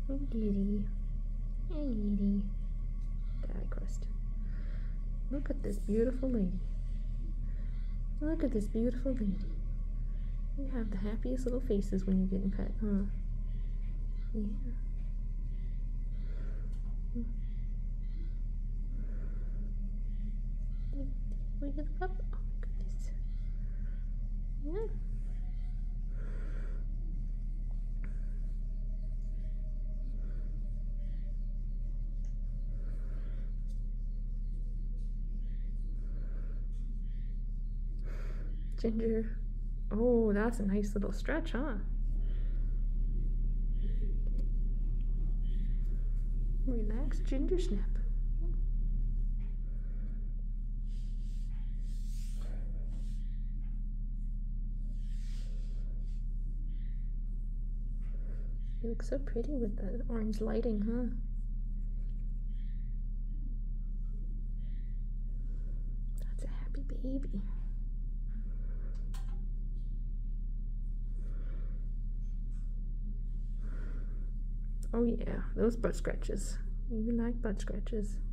Hey, Diddy. Hey, Diddy. Die crust. Look at this beautiful lady. Look at this beautiful lady. You have the happiest little faces when you're getting pet, huh? Yeah. Look at the pup. Oh my goodness. Yeah. Ginger. Oh, that's a nice little stretch, huh? Relax, Ginger Snap. You look so pretty with the orange lighting, huh? That's a happy baby. Oh yeah, those butt scratches. You like butt scratches.